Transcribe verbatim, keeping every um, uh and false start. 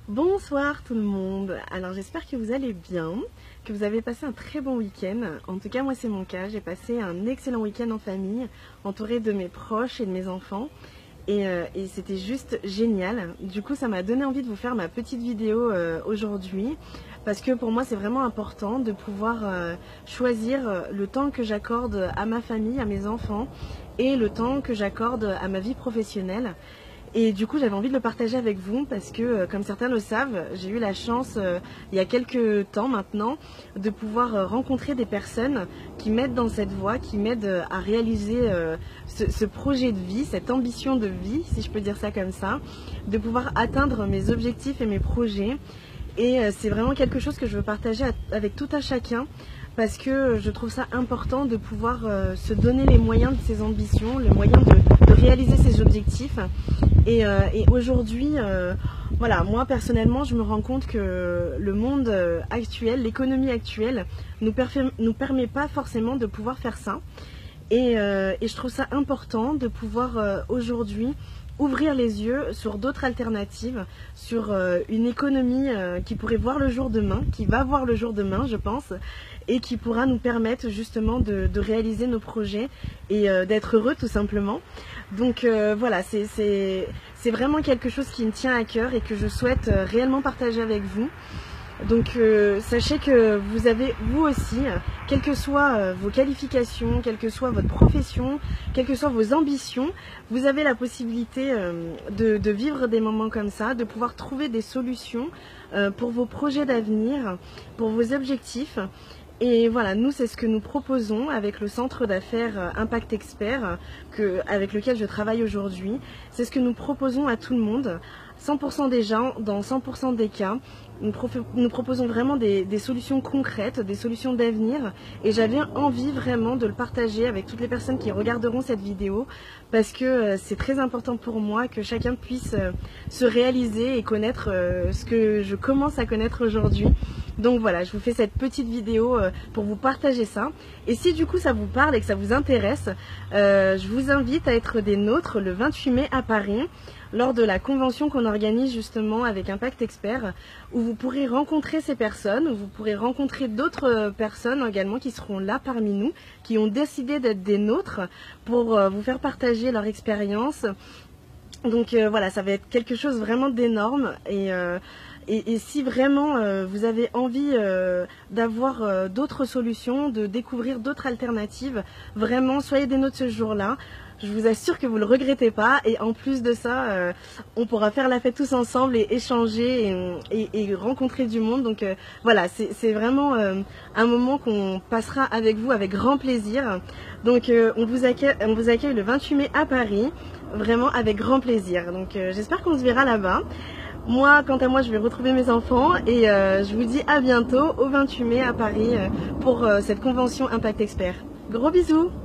Bonsoir tout le monde. Alors j'espère que vous allez bien, que vous avez passé un très bon week-end. En tout cas moi c'est mon cas, j'ai passé un excellent week-end en famille, entourée de mes proches et de mes enfants. Et, euh, et c'était juste génial. Du coup ça m'a donné envie de vous faire ma petite vidéo euh, aujourd'hui. Parce que pour moi c'est vraiment important de pouvoir euh, choisir le temps que j'accorde à ma famille, à mes enfants, et le temps que j'accorde à ma vie professionnelle. Et du coup j'avais envie de le partager avec vous parce que euh, comme certains le savent, j'ai eu la chance euh, il y a quelques temps maintenant de pouvoir euh, rencontrer des personnes qui m'aident dans cette voie, qui m'aident euh, à réaliser euh, ce, ce projet de vie, cette ambition de vie, si je peux dire ça comme ça, de pouvoir atteindre mes objectifs et mes projets. Et euh, c'est vraiment quelque chose que je veux partager avec tout un chacun parce que je trouve ça important de pouvoir euh, se donner les moyens de ses ambitions, les moyens de, de réaliser ses objectifs. Et, euh, et aujourd'hui, euh, voilà, moi personnellement, je me rends compte que le monde actuel, l'économie actuelle, nous, nous permet pas forcément de pouvoir faire ça. Et, euh, et je trouve ça important de pouvoir euh, aujourd'hui ouvrir les yeux sur d'autres alternatives, sur euh, une économie euh, qui pourrait voir le jour demain, qui va voir le jour demain, je pense, et qui pourra nous permettre justement de, de réaliser nos projets et euh, d'être heureux tout simplement. Donc euh, voilà, c'est vraiment quelque chose qui me tient à cœur et que je souhaite euh, réellement partager avec vous. Donc euh, sachez que vous avez, vous aussi, quelles que soient euh, vos qualifications, quelle que soit votre profession, quelles que soient vos ambitions, vous avez la possibilité euh, de, de vivre des moments comme ça, de pouvoir trouver des solutions euh, pour vos projets d'avenir, pour vos objectifs. Et voilà, nous c'est ce que nous proposons avec le centre d'affaires Impact Expert que, avec lequel je travaille aujourd'hui. C'est ce que nous proposons à tout le monde, cent pour cent des gens, dans cent pour cent des cas. Nous, nous proposons vraiment des, des solutions concrètes, des solutions d'avenir. Et j'avais envie vraiment de le partager avec toutes les personnes qui regarderont cette vidéo parce que euh, c'est très important pour moi que chacun puisse euh, se réaliser et connaître euh, ce que je commence à connaître aujourd'hui. Donc voilà, je vous fais cette petite vidéo euh, pour vous partager ça. Et si du coup ça vous parle et que ça vous intéresse, euh, je vous invite à être des nôtres le vingt-huit mai à Paris, lors de la convention qu'on organise justement avec Impact Expert, où vous pourrez rencontrer ces personnes, où vous pourrez rencontrer d'autres personnes également qui seront là parmi nous, qui ont décidé d'être des nôtres pour euh, vous faire partager leur expérience. Donc euh, voilà, ça va être quelque chose vraiment d'énorme et... Euh, Et, et si vraiment euh, vous avez envie euh, d'avoir euh, d'autres solutions, de découvrir d'autres alternatives, vraiment soyez des nôtres ce jour-là. Je vous assure que vous ne le regrettez pas et en plus de ça, euh, on pourra faire la fête tous ensemble et échanger et, et, et rencontrer du monde. Donc euh, voilà, c'est vraiment euh, un moment qu'on passera avec vous avec grand plaisir. Donc euh, on, vous accueille, on vous accueille le vingt-huit mai à Paris, vraiment avec grand plaisir. Donc euh, j'espère qu'on se verra là-bas. Moi, quant à moi, je vais retrouver mes enfants et euh, je vous dis à bientôt au vingt-huit mai à Paris euh, pour euh, cette convention Impact Expert. Gros bisous!